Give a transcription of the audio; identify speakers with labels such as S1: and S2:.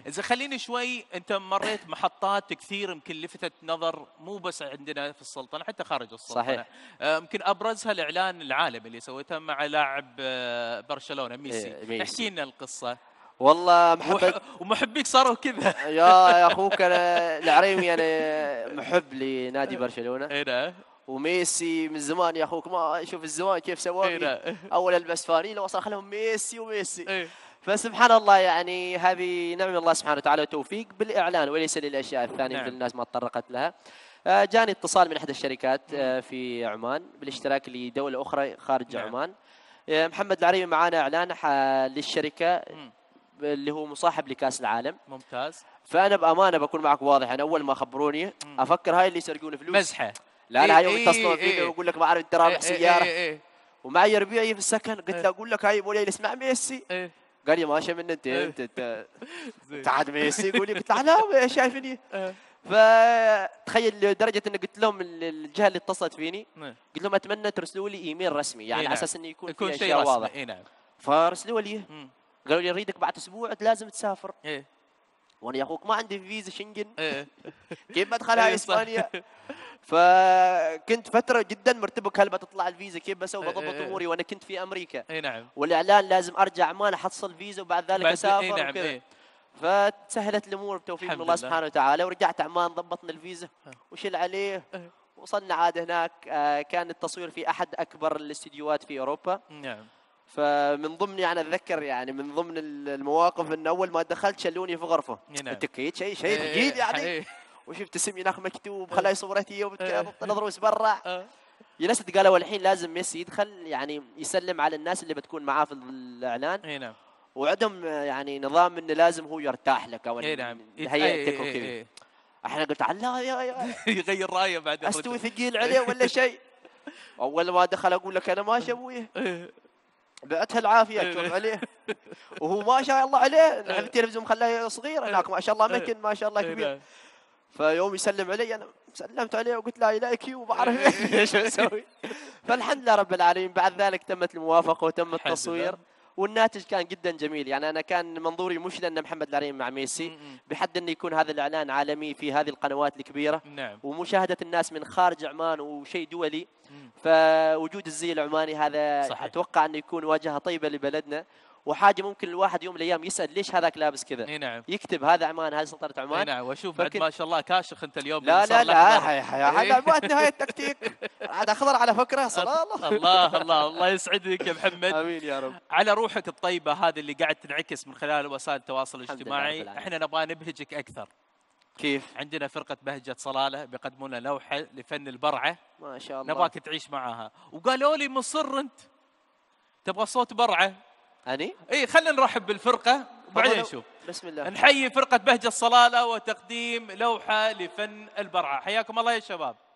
S1: إذا خليني شوي، أنت مريت محطات كثير يمكن لفتت نظر مو بس عندنا في السلطنة حتى خارج السلطنة.
S2: صحيح.
S1: يمكن أبرزها الإعلان العالمي اللي سويته مع لاعب برشلونة ميسي.
S2: ميسي.
S1: احكي لنا القصة.
S2: والله محمد
S1: ومحبيك صاروا كذا.
S2: يا اخوك انا العريمي يعني محب لنادي برشلونه.
S1: اي نعم.
S2: وميسي من زمان يا اخوك، ما شوف الزمان كيف
S1: اي
S2: سواه.
S1: نعم.
S2: اول البس فانيلا وصل خلهم ميسي وميسي.
S1: إيه.
S2: فسبحان الله يعني هذه نعم الله سبحانه وتعالى وتوفيق بالاعلان وليس للاشياء الثانيه
S1: نعم.
S2: مثل الناس ما تطرقت لها. جاني اتصال من احدى الشركات في عمان بالاشتراك لدوله اخرى خارج
S1: نعم.
S2: عمان. محمد العريمي معانا اعلان للشركه اللي هو مصاحب لكاس العالم.
S1: ممتاز.
S2: فانا بامانه بكون معك واضح، انا اول ما خبروني افكر هاي اللي يسرقون فلوس
S1: مزحه.
S2: لا لا، هاي
S1: إيه
S2: يتصلون فيني ويقول لك ما اعرف انت رابح سياره. ومعي ربيعي في السكن، قلت له اقول لك هاي يبغوا لي اسمع ميسي. قال لي ماشي من انت عاد ميسي. يقول لي، قلت له لا شايفني. فتخيل لدرجه اني قلت لهم الجهه اللي اتصلت فيني، قلت لهم اتمنى ترسلوا لي ايميل رسمي يعني على اساس انه يكون في اشياء واضحه.
S1: اي نعم.
S2: فرسلوا لي قالوا لي نريدك بعد اسبوع لازم تسافر.
S1: إيه.
S2: وانا يا اخوك ما عندي فيزا شنجن.
S1: إيه.
S2: كيف بدخلها اسبانيا؟ فكنت فتره جدا مرتبك هل بتطلع الفيزا، كيف بسوي بضبط اموري وانا كنت في امريكا.
S1: اي نعم.
S2: والاعلان لازم ارجع عمان احصل فيزا وبعد ذلك اسافر.
S1: نعم.
S2: وكذا. فتسهلت الامور بتوفيق من الله سبحانه وتعالى، ورجعت عمان ضبطنا الفيزا وشل عليه. وصلنا عاد هناك. كان التصوير في احد اكبر الاستديوهات في اوروبا.
S1: نعم.
S2: فمن ضمن يعني اتذكر يعني من ضمن المواقف ان اول ما دخلت شلوني في غرفه. التكيت شيء ثقيل يعني. وشفت اسمي هناك مكتوب، خلاي صورتي وبتنظر وسبرع. يا ناس قالوا الحين لازم ميسي يدخل يعني يسلم على الناس اللي بتكون معاه في الاعلان.
S1: اي نعم.
S2: وعندهم يعني نظام انه لازم هو يرتاح لك او
S1: نعم.
S2: هيئتك وكذا. احنا قلت لا يا
S1: يغير رايه بعد
S2: استوي ثقيل عليه ولا شيء. اول ما دخل اقول لك انا ماشي ابوي بأتها العافيه تشوف عليه. وهو ما شاء الله عليه التلفزيون خلاه صغير هناك ما شاء الله مكن ما شاء الله كبير. فيوم يسلم علي انا سلمت عليه وقلت لا لايك يو وبعرف ايش اسوي. فالحمد لله رب العالمين بعد ذلك تمت الموافقه وتم التصوير. والناتج كان جدا جميل يعني. انا كان منظوري مش لان محمد العريمي مع ميسي بحد انه يكون هذا الاعلان عالمي في هذه القنوات الكبيره.
S1: نعم.
S2: ومشاهده الناس من خارج عمان وشيء دولي. فوجود الزي العماني هذا صحيح. اتوقع انه يكون واجهه طيبه لبلدنا، وحاجه ممكن الواحد يوم من الايام يسال ليش هذاك لابس كذا.
S1: نعم.
S2: يكتب هذا عمان، هذه سلطنه عمان.
S1: نعم. واشوف بعد ما شاء الله كاشخ انت اليوم.
S2: لا لا لا هذا ما نهايه التكتيك. عاد اخضر على فكره صلاه الله.
S1: الله الله الله يسعدك يا محمد.
S2: امين يا رب.
S1: على روحك الطيبه هذه اللي قاعد تنعكس من خلال وسائل التواصل الاجتماعي. احنا نبغى نبهجك اكثر.
S2: كيف؟
S1: عندنا فرقه بهجه صلاله بيقدموا لنا لوحه لفن البرعه.
S2: ما شاء الله.
S1: نبغاك تعيش معاها. وقالوا لي مصر انت تبغى صوت برعه.
S2: اني؟
S1: اي خلينا نرحب بالفرقه وبعدين نشوف.
S2: بسم الله.
S1: نحيي فرقه بهجه الصلاله وتقديم لوحه لفن البرعه. حياكم الله يا شباب.